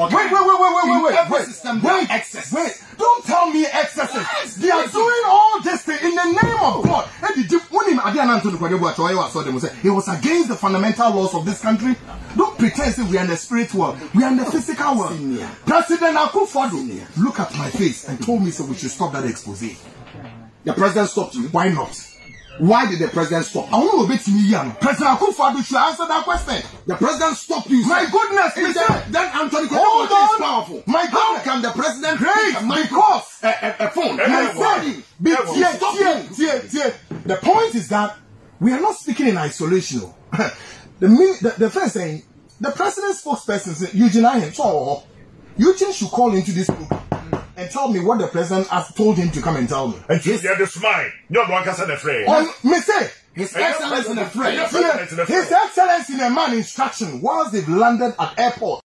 Wait. Don't tell me excesses. Yes, they are doing all this thing in the name of God. It was against the fundamental laws of this country. Don't pretend that we are in the spirit world. We are in the physical world. President Akuffo Addo look at my face and told me so we should stop that expose. The president stopped you. Why not? Why did the president stop? I want to bet me young. President Akuffo Addo should answer that question. The president stopped you. My goodness, then Anthony Hold on. Is powerful. My God, how can the president because a phone? The point is that we are not speaking in isolation. The first thing, the president's spokesperson, Eugene so Eugene should call into this program and tell me what the president has told him to come and tell me. And you are the smile. You're the one who can afraid. His Excellency in a friend. His Excellency in a man instruction whilst they've landed at airport.